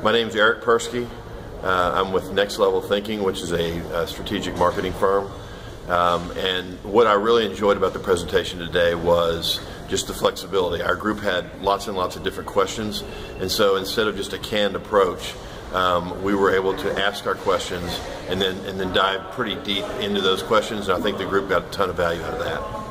My name is Eric Poerschke. I'm with NextLevel Thinking, which is a strategic marketing firm. And what I really enjoyed about the presentation today was just the flexibility. Our group had lots and lots of different questions, and so instead of just a canned approach, we were able to ask our questions and then dive pretty deep into those questions, and I think the group got a ton of value out of that.